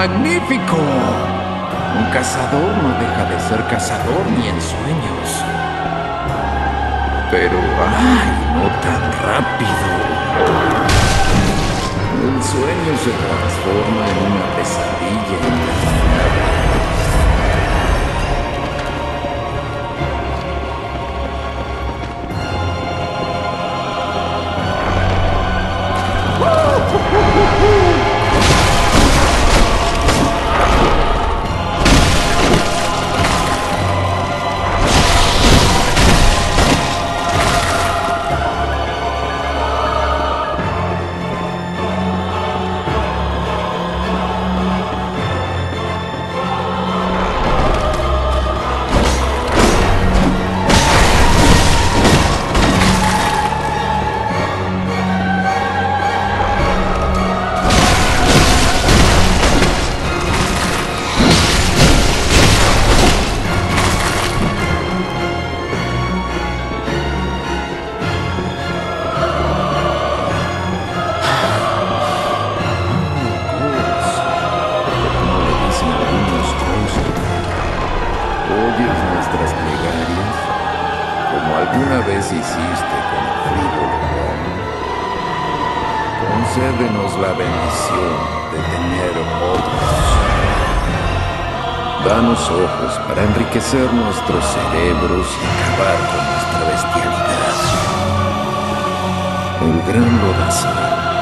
magnífico! Un cazador no deja de ser cazador ni en sueños. Pero, ¡ay! No tan rápido. El sueño se transforma en una pesadilla inimaginable. ¿Oyes nuestras plegarias? Como alguna vez hiciste con el frívolo Ron. Concédenos la bendición de tener otros. Danos ojos para enriquecer nuestros cerebros y acabar con nuestra bestialidad. El gran lodazal